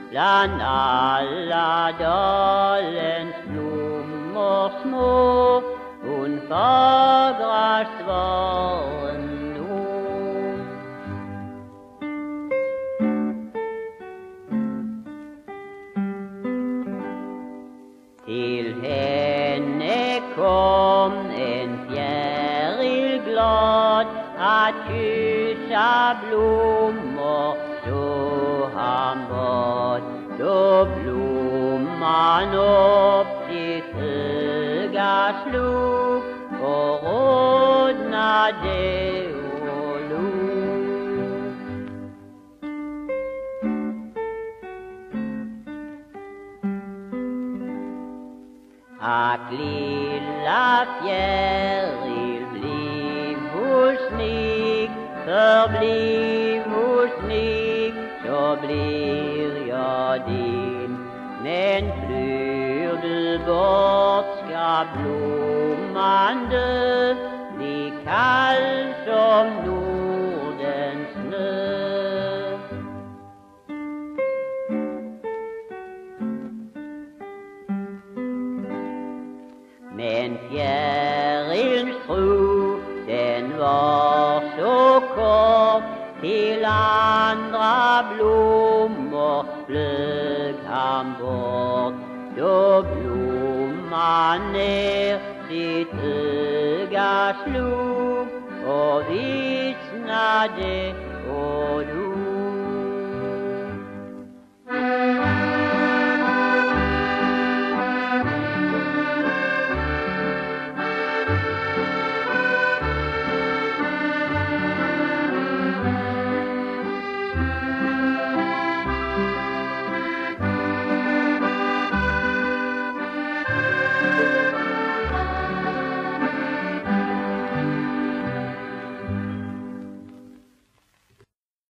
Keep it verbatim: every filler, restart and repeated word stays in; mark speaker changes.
Speaker 1: bland alla dalens blommor små, hon fagrast var en dom. Till henne kom en fjäril glad att kyssa blommor, så han bad. Då blomman upp sitt öga slog och rodnade och log. Ack, lilla fjäril, bliv hos mig, förbliv hos mig, så blir jag din. Men flyr du bort ska blomman dö, bli kall som Nordens snö. Men fjärilens tro, den var så kort, till andra blommor flög han bort. Då blomman ner sitt öga slog och vissnade och dog.